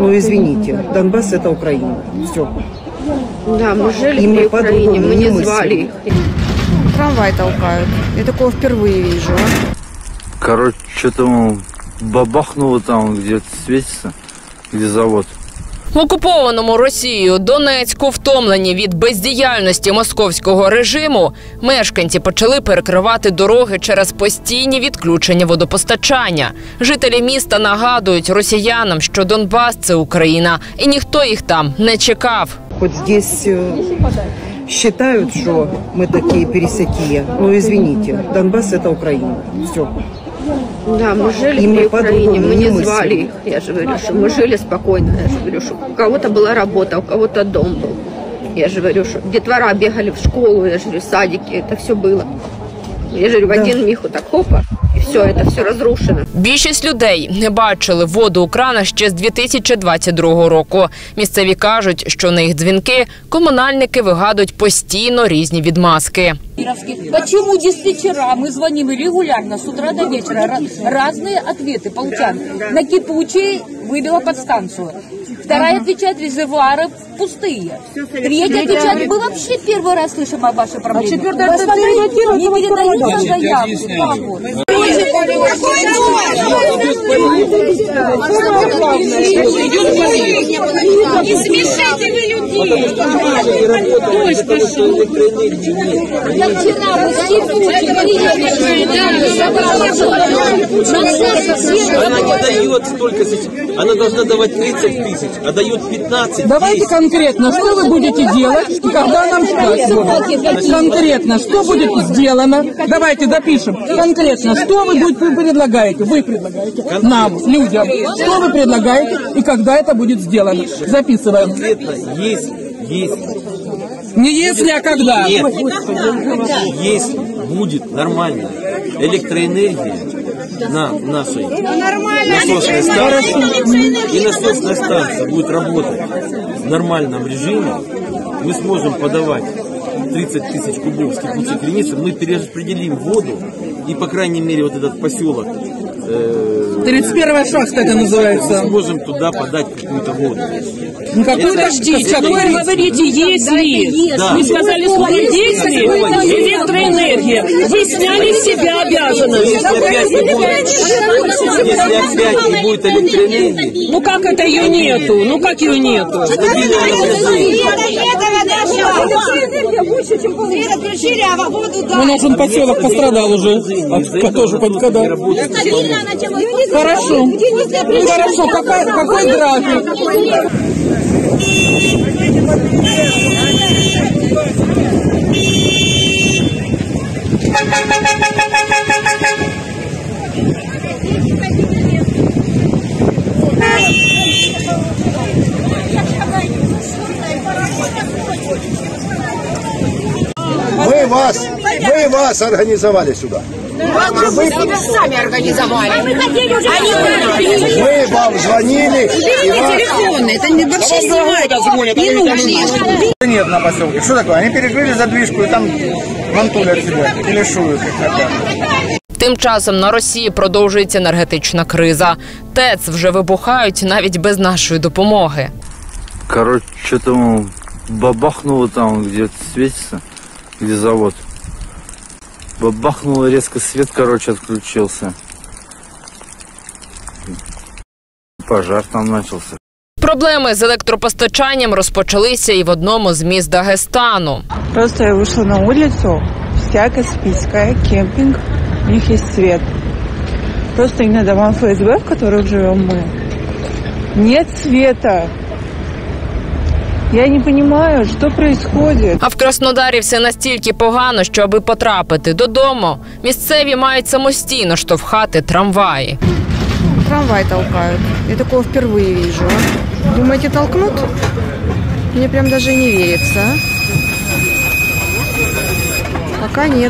Ну, извините, Донбасс – это Украина. Все. Да, мы жили в Украине, мы не звали их. Трамвай толкают. Я такого впервые вижу. Короче, что-то бабахнуло там, где-то светится, где завод. В окупованому Росією Донецьку, втомлені від бездіяльності московського режиму, мешканці почали перекривати дороги через постійні відключення водопостачання. Жителі міста нагадують росіянам, що Донбас – це Україна, і ніхто їх там не чекав. Хоть здесь считают, что мы такие пересякие, но извините, Донбасс – это Украина. Все. Да, мы жили в Украине, мы не звали их. Я же говорю, что мы жили спокойно. Я же говорю, что у кого-то была работа, у кого-то дом был. Я же говорю, что детвора бегали в школу, я же говорю, садики, это все было. Я же говорю, в один миг так хопа, і все, це все розрушено. Більшість людей не бачили воду у кранах ще з 2022 року. Місцеві кажуть, що на їх дзвінки комунальники вигадують постійно різні відмазки. Почему диспетчера, мы звоним регулярно с утра до вечера, разные ответы получаем. На кипучей выбила подстанцию. Вторая отвечает, резервуары пустые. Третья отвечает, мы вообще первый раз слышим о вашей проблеме. А четвертая не передают заявку. Не смешите вы людей. Дождь пошел. Я вчера она не дает столько, она должна давать 30 тысяч, а дает 15. Давайте конкретно, что вы будете делать и когда нам ждать? Конкретно, что будет сделано? Давайте допишем. Конкретно, что вы предлагаете? Вы предлагаете нам, людям. Что вы предлагаете и когда это будет сделано? Записываем. Конкретно есть. Не если, а когда? Нет. Есть, будет нормально. Электроэнергия на нашей насосной станции. И насосная станция будет работать в нормальном режиме. Мы сможем подавать 30 тысяч кубов с кипучей креницы. Мы перераспределим воду. И, по крайней мере, вот этот поселок 31-я шахта это называется. Мы сможем туда подать какую-то воду. Ну, подождите, вы говорите, если. Да. Вы сказали слово «если» электроэнергия. Вы сняли с себя обязанность. Если опять не будет электроэнергии. Ну как это ее нету? Ну как ее нету? Ну, нужен поселок пострадал уже. Тоже когда. Хорошо. Хорошо. Какой график? Мы вас организовали сюда. Мы сами организовали. Мы вам звонили. Телефоны, это не вообще снимать. Не нужно. Нет на поселке. Что такое? Они перекрыли задвижку и там мантулят себя. Или шуют их хотят. Тим часом на Росії продовжується енергетична криза. ТЕЦ вже вибухають навіть без нашої допомоги. Короче, что-то бабахнуло там, где-то светится, где завод. Бабахнуло резко, свет, короче, отключился. Пожар там начался. Проблеми з електропостачанням розпочалися і в одному з міст Дагестану. Просто я вышла на улицу, вся Каспийская, кемпинг, у них есть свет. Просто и на домах ФСБ, в которых живем мы, нет света. Я не понимаю, що происходит. А в Краснодарі все настільки погано, що аби потрапити додому, місцеві мають самостійно штовхати трамваї. Трамвай толкают. Я такого впервые вижу. Думаете, толкнут? Мне прям даже не верится. Пока нет.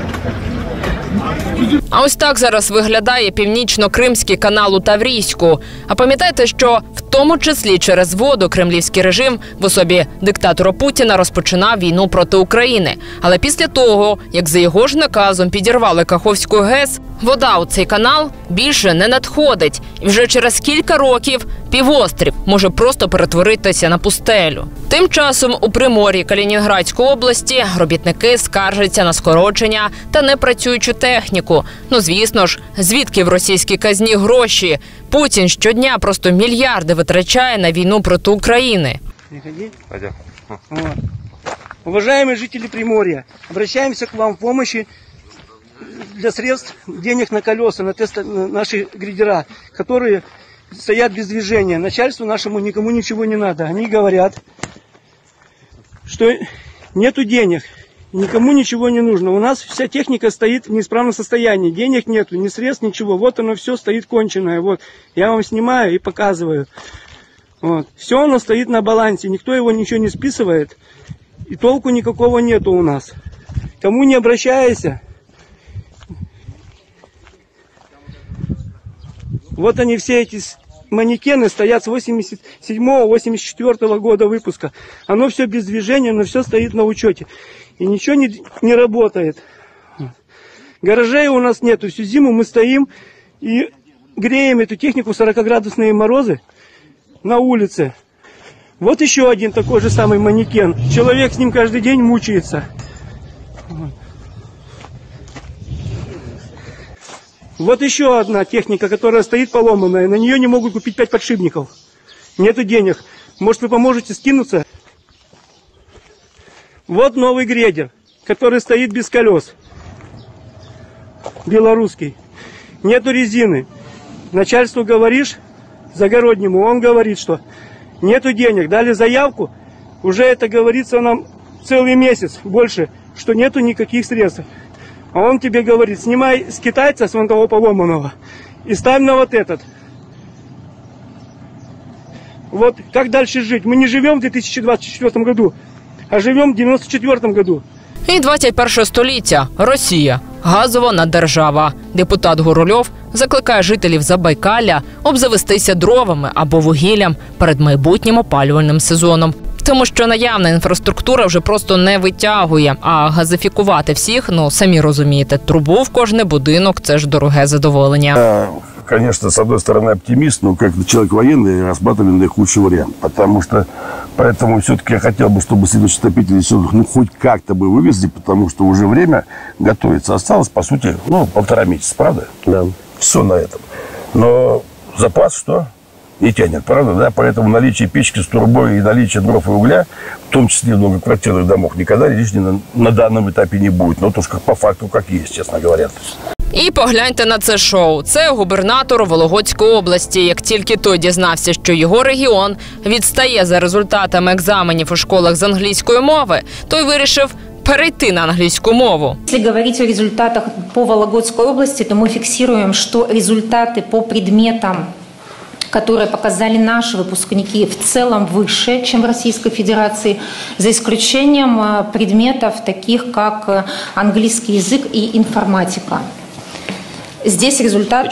А ось так зараз виглядає північно-кримський канал у Таврійську. А пам'ятаєте, що в тому числі через воду кремлівський режим в особі диктатора Путіна розпочинав війну проти України. Але після того, як за його ж наказом підірвали Каховську ГЕС, вода у цей канал більше не надходить. І вже через кілька років Півострів може просто перетворитися на пустелю. Тим часом у Примор'ї Калінінградської області робітники скаржаться на скорочення та непрацюючу техніку. Ну, звісно ж, звідки в російській казні гроші? Путін щодня просто мільярди витрачає на війну проти України. Уважаемые жители Приморья, обращаемся к вам в помощи для средств денег на колеса, на тест наши грейдера, которые стоят без движения. Начальству нашему никому ничего не надо. Они говорят, что нету денег, никому ничего не нужно. У нас вся техника стоит в неисправном состоянии. Денег нету, ни средств, ничего. Вот оно все стоит конченое. Вот. Я вам снимаю и показываю. Вот. Все оно стоит на балансе. Никто его ничего не списывает. И толку никакого нету у нас. Кому не обращайся. Вот они все эти манекены стоят с 87-84 года выпуска. Оно все без движения, но все стоит на учете. И ничего не работает. Гаражей у нас нету. Всю зиму мы стоим и греем эту технику в 40-градусные морозы на улице. Вот еще один такой же самый манекен. Человек с ним каждый день мучается. Вот еще одна техника, которая стоит поломанная. На нее не могут купить 5 подшипников. Нету денег. Может, вы поможете скинуться? Вот новый грейдер, который стоит без колес. Белорусский. Нету резины. Начальству говоришь, Загороднему, он говорит, что нету денег. Дали заявку. Уже это говорится нам целый месяц больше, что нету никаких средств. А он тебе говорит, снимай с китайца, с вон того поломанного, и ставь на вот этот. Вот как дальше жить? Мы не живем в 2024 году, а живем в 1994 году. І 21 століття. Росія. Газова держава. Депутат Гурульов закликає жителів Забайкалля обзавестися дровами або вугіллям перед майбутнім опалювальним сезоном. Тому що наявна інфраструктура вже просто не витягує, а газифікувати всіх, ну, самі розумієте, трубу в кожний будинок – це ж дороге задоволення. Конечно, с одной стороны оптимист, но как человек военный рассматриваю наихудший вариант. Потому что, поэтому все-таки я хотел бы, чтобы следующие отопители все хоть как-то бы вывезли, потому что уже время готовится. Осталось, по сути, 1,5 месяца, правда? Да. Все на этом. Но запас что? Не тянет, правда, да? Поэтому наличие печки с трубой и наличие дров и угля, в том числе в многоквартирных домах, никогда лишним на данном этапе не будет. Но то, что по факту как есть, честно говоря. І погляньте на це шоу. Це губернатор Вологодської області. Як тільки той дізнався, що його регіон відстає за результатами екзаменів у школах з англійської мови, той вирішив перейти на англійську мову. Если говорить о результатах по Вологодской области, то мы фиксируем, что результаты по предметам, которые показали наши выпускники, в целом выше, чем в Российской Федерации, за исключением предметов таких, как английский язык и информатика. Здесь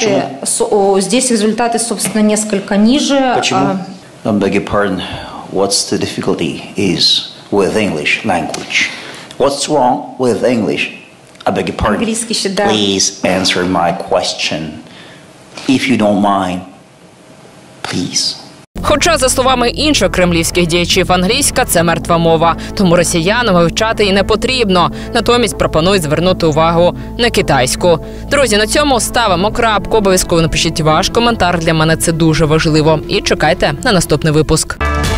результаты, собственно, несколько ниже. Почему? I beg your pardon. What's the difficulty is with English language? What's wrong with English? I beg your pardon. Please answer my question. If you don't mind, please. Хоча, за словами інших кремлівських діячів, англійська – це мертва мова, тому росіянам вивчати і не потрібно. Натомість пропонують звернути увагу на китайську. Друзі, на цьому ставимо крапку. Обов'язково напишіть ваш коментар, для мене це дуже важливо. І чекайте на наступний випуск.